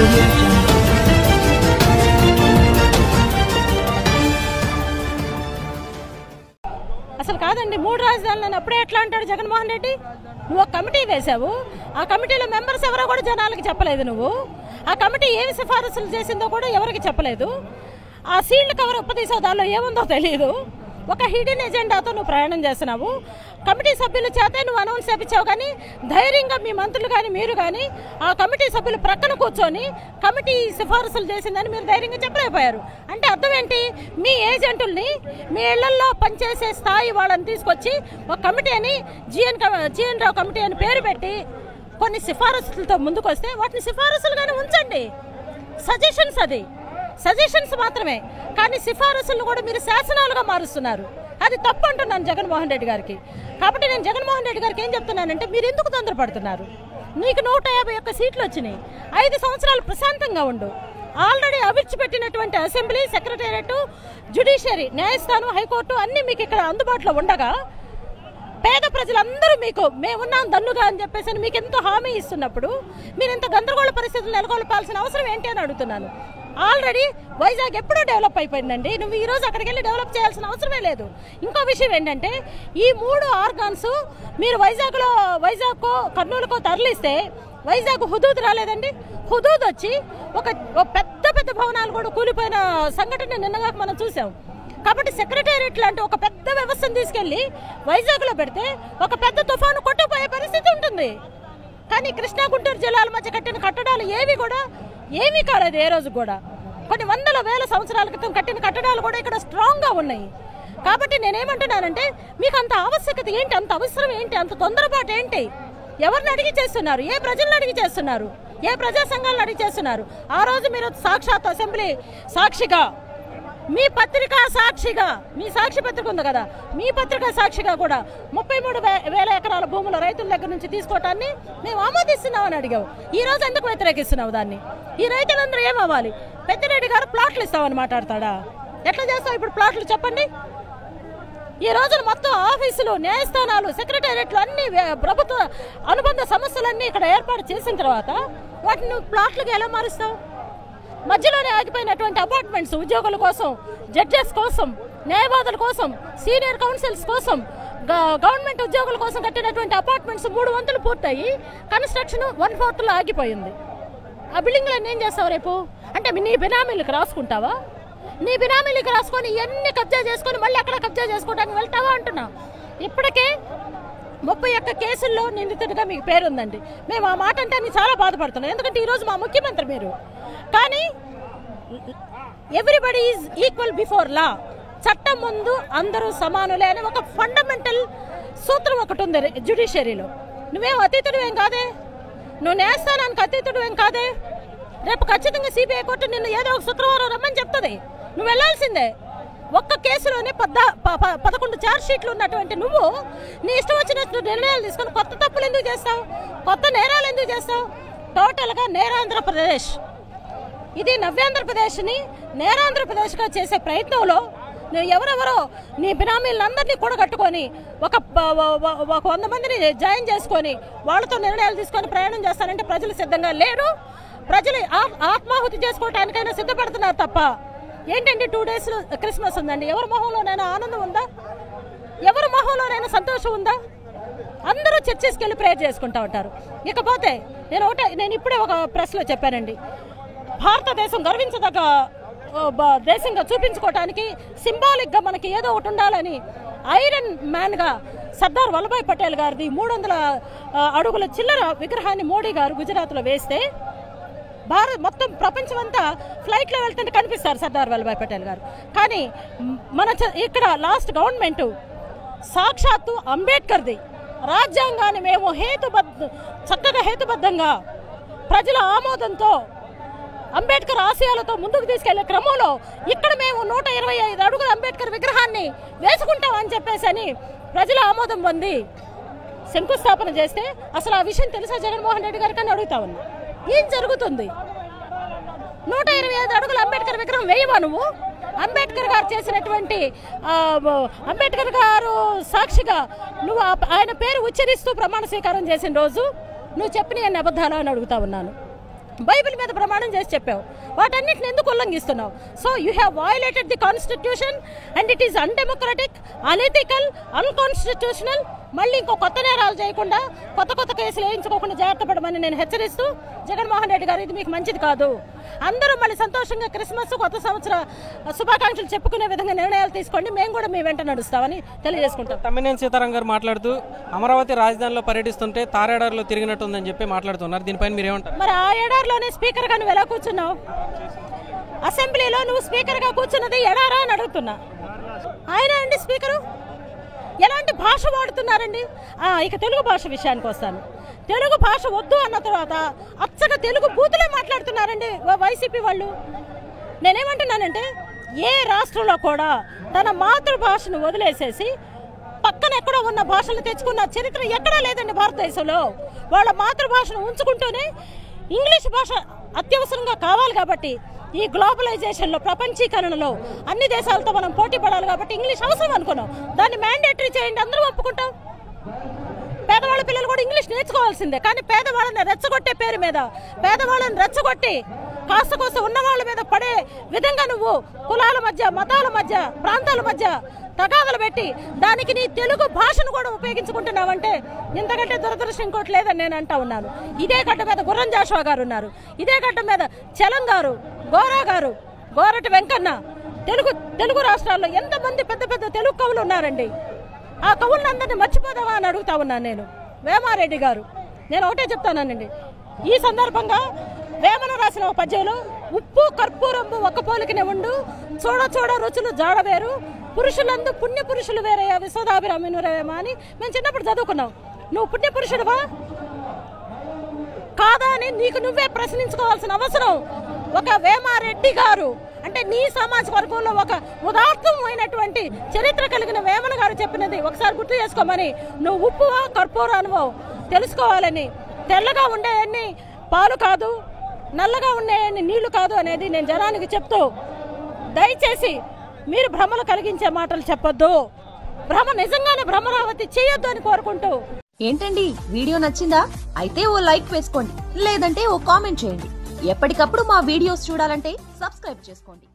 అసలు కాదండి, 3 రాజధానులను అప్పుడే ఎట్లా అంటాడు జగన్మోహన్ రెడ్డి? నువ్వు ఒక కమిటీ వేశావు, ఆ కమిటీలో మెంబర్స్ ఎవరో కూడా జనాలకి చెప్పలేదు. నువ్వు ఆ కమిటీ ఏమి సిఫారసులు చేసిందో కూడా ఎవరికి చెప్పలేదు. ఆ సీల్డ్ కవర్ ఉప్పదీసావు, దానిలో ఏముందో తెలియదు. ఒక హిడెన్ ఎజెండాతో నువ్వు ప్రయాణం చేస్తున్నావు. కమిటీ సభ్యుల చేతే నువ్వు అనౌన్స్ చేయించావు, కానీ ధైర్యంగా మీ మంత్రులు కానీ మీరు కానీ ఆ కమిటీ సభ్యులు ప్రక్కన కూర్చొని కమిటీ సిఫారసులు చేసిందని మీరు ధైర్యంగా చెప్పలేకపోయారు. అంటే అర్థం ఏంటి? మీ ఏజెంటుల్ని మీ ఇళ్లలో పనిచేసే స్థాయి వాళ్ళని తీసుకొచ్చి ఒక కమిటీ అని జిఎన్ రావు కమిటీ అని పేరు పెట్టి కొన్ని సిఫారసులతో ముందుకు వస్తే వాటిని సిఫారసులుగానే ఉంచండి. సజెషన్స్, అది సజెషన్స్ మాత్రమే, కానీ సిఫారసులను కూడా మీరు శాసనాలుగా మారుస్తున్నారు. అది తప్పు అంటున్నాను జగన్మోహన్ రెడ్డి గారికి. కాబట్టి నేను జగన్మోహన్ రెడ్డి గారికి ఏం చెప్తున్నానంటే, మీరు ఎందుకు తొందరపడుతున్నారు? నీకు 151 సీట్లు వచ్చినాయి. 5 సంవత్సరాలు ప్రశాంతంగా ఉండు. ఆల్రెడీ అవిర్చిపెట్టినటువంటి అసెంబ్లీ, సెక్రటేరియట్, జ్యుడిషియరీ, న్యాయస్థానం, హైకోర్టు అన్నీ మీకు ఇక్కడ అందుబాటులో ఉండగా పేద ప్రజలందరూ మీకు మేమున్నాం దన్నుగా అని చెప్పేసి మీకు ఎంతో హామీ ఇస్తున్నప్పుడు మీరు ఇంత గందరగోళ పరిస్థితులు నెలకొల్పాల్సిన అవసరం ఏంటి అని అడుగుతున్నాను. ఆల్రెడీ వైజాగ్ ఎప్పుడూ డెవలప్ అయిపోయిందండి. నువ్వు ఈరోజు అక్కడికి వెళ్ళి డెవలప్ చేయాల్సిన అవసరమే లేదు. ఇంకో విషయం ఏంటంటే, ఈ 3 ఆర్గాన్స్ మీరు వైజాగ్కో కర్నూలుకో తరలిస్తే వైజాగ్ హుదూద్ రాలేదండి. హుదూద్ వచ్చి ఒక పెద్ద పెద్ద భవనాలు కూడా కూలిపోయిన సంఘటన నిన్నగా మనం చూసాం. కాబట్టి సెక్రటేరియట్ లాంటి ఒక పెద్ద వ్యవస్థను తీసుకెళ్లి వైజాగ్లో పెడితే ఒక పెద్ద తుఫాను కొట్టుకుపోయే పరిస్థితి ఉంటుంది. కానీ కృష్ణా గుంటూరు జిల్లాల మధ్య కట్టిన కట్టడాలు ఏమీ కాలేదు ఏ రోజు కూడా. కొన్ని వందల వేల సంవత్సరాల క్రితం కట్టిన కట్టడాలు కూడా ఇక్కడ స్ట్రాంగ్గా ఉన్నాయి. కాబట్టి నేనేమంటున్నానంటే, మీకు అంత ఆవశ్యకత ఏంటి, అంత అవసరం ఏంటి, అంత తొందరపాటు ఏంటి? ఎవరిని అడిగి చేస్తున్నారు? ఏ ప్రజలను అడిగి చేస్తున్నారు? ఏ ప్రజా సంఘాలను అడిగి చేస్తున్నారు? ఆ రోజు మీరు సాక్షాత్ అసెంబ్లీ సాక్షిగా, మీ పత్రికా సాక్షిగా, మీ సాక్షి పత్రిక ఉంది కదా, మీ పత్రికా సాక్షిగా కూడా 33,000 ఎకరాల భూముల రైతుల దగ్గర నుంచి తీసుకోవటాన్ని మేము ఆమోదిస్తున్నామని అడిగావు. ఈ రోజు ఎందుకు వ్యతిరేకిస్తున్నావు దాన్ని? ఈ రైతులందరూ ఏమవ్వాలి? పెద్దిరెడ్డి గారు ప్లాట్లు ఇస్తామని మాట్లాడతాడా? ఎట్లా చేస్తావు ఇప్పుడు ప్లాట్లు చెప్పండి? ఈ రోజున మొత్తం ఆఫీసులు, న్యాయస్థానాలు, సెక్రటేరియట్లు అన్ని ప్రభుత్వ అనుబంధ సంస్థలన్నీ ఇక్కడ ఏర్పాటు చేసిన తర్వాత వాటిని నువ్వు ప్లాట్లుగా ఎలా మారుస్తావు? మధ్యలోనే ఆగిపోయినటువంటి అపార్ట్మెంట్స్ ఉద్యోగుల కోసం, జడ్జెస్ కోసం, న్యాయవాదుల కోసం, సీనియర్ కౌన్సిల్స్ కోసం, గవర్నమెంట్ ఉద్యోగుల కోసం కట్టినటువంటి అపార్ట్మెంట్స్ 3 వంతులు పూర్తయి కన్స్ట్రక్షన్ 1/4లో ఆగిపోయింది. ఆ బిల్డింగ్లన్నీ ఏం చేస్తావు రేపు? అంటే నీ బినామీలకు రాసుకుంటావా? నీ బినామీలకు రాసుకొని ఇవన్నీ కబ్జా చేసుకొని మళ్ళీ అక్కడ కబ్జా చేసుకోవడానికి వెళ్తావా అంటున్నా. ఇప్పటికే 31 కేసుల్లో నిందితుడిగా మీకు పేరుందండి. మేము ఆ మాట అంటే చాలా బాధపడుతున్నాం, ఎందుకంటే ఈరోజు మా ముఖ్యమంత్రి మీరు. కానీ everybody is equal before law, చట్టం ముందు అందరూ సమానులే అని ఒక ఫండమెంటల్ సూత్రం ఒకటి ఉంది జ్యుడిషియరీలో. నువ్వేం అతీతుడువేం కాదే, నువ్వు న్యాయస్థానానికి అతీతుడువేం కాదే. రేపు ఖచ్చితంగా సిబిఐ కోర్టు నిన్ను ఏదో ఒక శుక్రవారం రమ్మని చెప్తుంది, నువ్వు వెళ్లాల్సిందే. ఒక్క కేసులోనే 11 ఛార్జ్ షీట్లు ఉన్నటువంటి నువ్వు నీ ఇష్టం వచ్చినట్టు నిర్ణయాలు తీసుకొని కొత్త తప్పులు ఎందుకు చేస్తావు? కొత్త నేరాలు ఎందుకు చేస్తావు? టోటల్గా నేరాంధ్రప్రదేశ్, ఇది నవ్యాంధ్రప్రదేశ్ని నేరాంధ్రప్రదేశ్గా చేసే ప్రయత్నంలో నువ్వు ఎవరెవరో నీ బినామీలందరినీ కూడగట్టుకొని ఒక 100 మందిని జాయిన్ చేసుకొని వాళ్ళతో నిర్ణయాలు తీసుకొని ప్రయాణం చేస్తానంటే ప్రజలు సిద్ధంగా లేరు. ప్రజలు ఆత్మాహుతి చేసుకోవటానికైనా సిద్ధపడుతున్నారు తప్ప ఏంటంటే 2 days క్రిస్మస్ ఉందండి, ఎవరి మొహంలోనైనా ఆనందం ఉందా? ఎవరి మొహంలోనైనా సంతోషం ఉందా? అందరూ చర్చెస్కి వెళ్ళి ప్రేయర్ చేసుకుంటూ ఉంటారు. ఇకపోతే నేను ఇప్పుడే ఒక ప్రెస్లో చెప్పానండి, భారతదేశం గర్వించదగ్గ దేశంగా చూపించుకోవటానికి సింబాలిక్గా మనకి ఏదో ఒకటి ఉండాలని ఐరన్ మ్యాన్గా సర్దార్ వల్లభాయ్ పటేల్ గారిది 300 అడుగుల చిల్లర విగ్రహాన్ని మోడీ గారు గుజరాత్లో వేస్తే మొత్తం ప్రపంచం అంతా ఫ్లైట్లో వెళ్తుంటే కనిపిస్తారు సర్దార్ వల్లభాయ్ పటేల్ గారు. కానీ ఇక్కడ లాస్ట్ గవర్నమెంట్ సాక్షాత్తు అంబేద్కర్ది రాజ్యాంగాన్ని మేము చక్కగా హేతుబద్ధంగా ప్రజల ఆమోదంతో అంబేద్కర్ ఆశయాలతో ముందుకు తీసుకెళ్లే క్రమంలో ఇక్కడ మేము 125 అడుగుల అంబేద్కర్ విగ్రహాన్ని వేసుకుంటామని చెప్పేసి అని ప్రజల ఆమోదం పొంది శంకుస్థాపన చేస్తే అసలు ఆ విషయం తెలుసా జగన్మోహన్ రెడ్డి గారికి అని అడుగుతా ఉన్నా. ఏం జరుగుతుంది? 125 అడుగుల అంబేద్కర్ విగ్రహం వేయవా నువ్వు? అంబేద్కర్ గారు చేసినటువంటి అంబేద్కర్ గారు సాక్షిగా నువ్వు ఆయన పేరు ఉచ్చరిస్తూ ప్రమాణ స్వీకారం చేసిన రోజు నువ్వు చెప్పిన అన్ని అబద్ధాలు అని అడుగుతా ఉన్నాను. బైబిల్ మీద ప్రమాణం చేసి చెప్పావు, వాటన్నిటిని ఎందుకు ఉల్లంఘిస్తున్నావు? So you have violated the constitution and it is undemocratic, unethical, unconstitutional. మళ్ళీ ఇంకో కొత్త నేరాలు చేయకుండా, కొత్త కేసులు వేయించుకోకుండా జాగ్రత్త పడమని నేను హెచ్చరిస్తూ, జగన్మోహన్ రెడ్డి గారు ఇది మీకు మంచిది కాదు. అందరూ మళ్ళీ సంతోషంగా క్రిస్మస్, కొత్త సంవత్సర శుభాకాంక్షలు చెప్పుకునే విధంగా నిర్ణయాలు తీసుకోండి, మేము కూడా మీ వెంట నడుస్తామని తెలియజేసుకుంటాం. తమ్మినేని సీతారాం గారు మాట్లాడుతూ అమరావతి రాజధానిలో పర్యటిస్తుంటే తారేడారిలో తిరిగినట్టుందని చెప్పి మాట్లాడుతున్నారు. దీనిపైన మీరేమంటారు? మరి ఆ ఎడారిలోనే స్పీకర్ గా నువ్వు ఎలా కూర్చున్నావు? అసెంబ్లీలో నువ్వు స్పీకర్ గా కూర్చున్నది ఎడారా అని అడుగుతున్నా. ఆయన అండి స్పీకరు. ఎలాంటి భాష వాడుతున్నారండి? ఇక తెలుగు భాష విషయానికి వస్తాను. తెలుగు భాష వద్దు అన్న తర్వాత అచ్చగా తెలుగు బూతులే మాట్లాడుతున్నారండి వైసీపీ వాళ్ళు. నేనేమంటున్నానంటే, ఏ రాష్ట్రంలో కూడా తన మాతృభాషను వదిలేసేసి పక్కన ఎక్కడో ఉన్న భాషలు తెచ్చుకున్న చరిత్ర ఎక్కడా లేదండి భారతదేశంలో. వాళ్ళ మాతృభాషను ఉంచుకుంటూనే ఇంగ్లీష్ భాష అత్యవసరంగా కావాలి కాబట్టి, ఈ గ్లోబలైజేషన్లో, ప్రపంచీకరణలో అన్ని దేశాలతో మనం పోటీ పడాలి కాబట్టి ఇంగ్లీష్ అవసరం అనుకున్నాం. దాన్ని మ్యాండేటరీ చేయండి, అందరూ ఒప్పుకుంటాం. పేదవాళ్ళ పిల్లలు కూడా ఇంగ్లీష్ నేర్చుకోవాల్సిందే. కానీ పేదవాళ్ళని రెచ్చగొట్టే పేరు మీద, పేదవాళ్ళని రెచ్చగొట్టి కాస్త కోస్త ఉన్న వాళ్ళ మీద పడే విధంగా నువ్వు కులాల మధ్య, మతాల మధ్య, ప్రాంతాల మధ్య తగాదలు పెట్టి దానికి నీ తెలుగు భాషను కూడా ఉపయోగించుకుంటున్నావంటే ఇంతకంటే దురదృష్టం ఇంకోటి లేదని నేను అంటా ఉన్నాను. ఇదే గడ్డ మీద గుర్రం జాషువా గారు ఉన్నారు, ఇదే గడ్డ మీద చలం గారు, గోరా గారు, గోరటి వెంకన్న. తెలుగు రాష్ట్రాల్లో ఎంతమంది పెద్ద పెద్ద తెలుగు కవులు ఉన్నారండి. ఆ కవులందరినీ మర్చిపోదామా అని అడుగుతా ఉన్నాను నేను. వేమారెడ్డి గారు, నేను ఒకటే చెప్తానండి, ఈ సందర్భంగా వేమన రాసిన ఒక పద్యంలో, ఉప్పు కర్పూరంబు ఒక్క పోలికనే ఉండు, చూడ రుచులు జాడవేరు, పురుషులందు పుణ్య పురుషులు వేరయ్యా విశ్వదాభిరామినురేమా అని మేము చిన్నప్పుడు చదువుకున్నాం. నువ్వు పుణ్య పురుషుడువా కాదా అని నీకు నువ్వే ప్రశ్నించుకోవాల్సిన అవసరం ఒక వేమారెడ్డి గారు, అంటే నీ సామాజిక వర్గంలో ఒక ఉదాత్తమైనటువంటి చరిత్ర కలిగిన వేమన గారు చెప్పినది ఒకసారి గుర్తు చేసుకోమని, నువ్వు ఉప్పువా కర్పూరానువో తెలుసుకోవాలని. తెల్లగా ఉండేవన్నీ పాలు కాదు, నల్లగా ఉండేవన్నీ నీళ్లు కాదు అనేది నేను జనానికి చెప్తూ, దయచేసి మీరు భ్రమలు కలిగించే మాటలు చెప్పొద్దు. భ్రమ నిజంగానే భ్రమరావతి చేయొద్దు అని కోరుకుంటూ. ఏంటండి, వీడియో నచ్చిందా? అయితే ఓ లైక్ వేసుకోండి, లేదంటే ఓ కామెంట్ చేయండి. ఎప్పటికప్పుడు మా వీడియోస్ చూడాలంటే సబ్స్క్రైబ్ చేసుకోండి.